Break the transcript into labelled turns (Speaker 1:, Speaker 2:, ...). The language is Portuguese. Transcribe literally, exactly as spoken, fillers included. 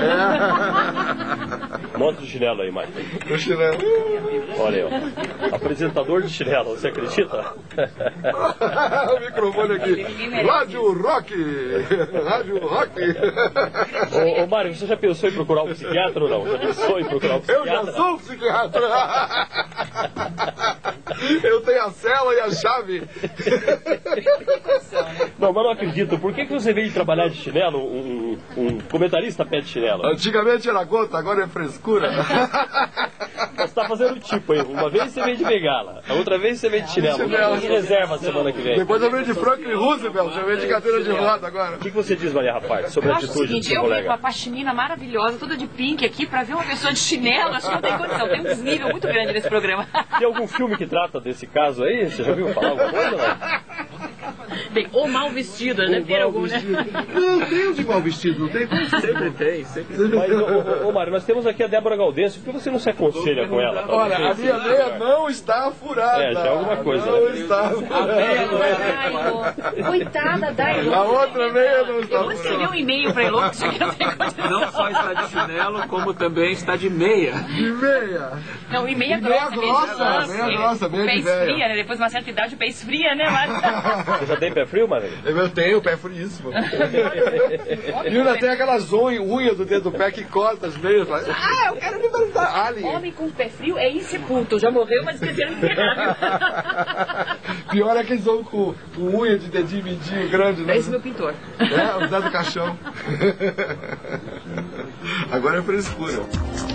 Speaker 1: É. Mostra o chinelo aí, Mário.
Speaker 2: O chinelo.
Speaker 1: Olha aí, ó. Apresentador de chinelo, você acredita?
Speaker 2: O microfone aqui. Rádio Rock. Rádio Rock.
Speaker 1: Ô, ô Mário, você já pensou em procurar um psiquiatra ou não? Já pensou em procurar um psiquiatra?
Speaker 2: Eu já sou um psiquiatra. Eu tenho a cela e a chave.
Speaker 1: Não, mas não acredito. Por que, que você veio trabalhar de chinelo? Um, um comentarista pede chinelo.
Speaker 2: Antigamente era gota, agora é frescura.
Speaker 1: Você está fazendo tipo aí. Uma vez você veio de bengala, a outra vez você veio de chinelo.
Speaker 2: Chinelo.
Speaker 1: De reserva a semana que vem.
Speaker 2: Depois eu venho de Franklin Roosevelt, eu venho de cadeira de roda agora.
Speaker 1: O que, que você diz, Maria Rapaz, sobre
Speaker 3: Eu
Speaker 1: a
Speaker 3: acho o
Speaker 1: atitude do
Speaker 3: seguinte,
Speaker 1: seu
Speaker 3: eu venho
Speaker 1: colega?
Speaker 3: com uma pashmina maravilhosa, toda de pink aqui, pra ver uma pessoa de chinelo, acho que não tem condição. Tem um desnível muito grande nesse programa.
Speaker 1: Tem algum filme que trata desse caso aí? Você já viu falar alguma coisa, não?
Speaker 3: Bem, ou mal vestida, né? Tem algum, né?
Speaker 2: Não tem de mal vestido, não tem?
Speaker 4: Sempre tem, sempre tem.
Speaker 1: Mas, ô, ô, ô Mário, nós temos aqui a Débora Gaudêncio. Por que você não se aconselha com ela?
Speaker 2: Olha, a minha meia não está furada.
Speaker 1: É, já é alguma coisa,
Speaker 2: Não
Speaker 1: né?
Speaker 2: está furada.
Speaker 3: Coitada da Ilô.
Speaker 2: A outra meia não está
Speaker 3: Eu vou escrever
Speaker 2: furada.
Speaker 3: um e-mail pra Ilô, que isso aqui não tem condição.
Speaker 4: Não só está de chinelo, como também está de meia.
Speaker 2: De meia.
Speaker 3: Não, e meia
Speaker 2: E meia
Speaker 3: grossa,
Speaker 2: grossa,
Speaker 3: mesmo.
Speaker 2: meia grossa, meia
Speaker 3: O pé
Speaker 2: de véia.
Speaker 3: esfria, né? Depois de uma certa idade, o pé esfria, né? Mas...
Speaker 1: Você já tem pé frio, Mário?
Speaker 2: Eu tenho o pé friíssimo. E ainda tem aquelas unhas, unhas do dedo do pé que corta as meias. Fala, ah, eu quero me dar alien.
Speaker 3: Homem com pé frio é insepulto. Já morreu, mas esqueceram de enterrar.
Speaker 2: Pior é que eles vão com, com unha de dedinho mindinho grande, né?
Speaker 3: É esse meu pintor.
Speaker 2: É, o Zé do Caixão. Agora é frescura.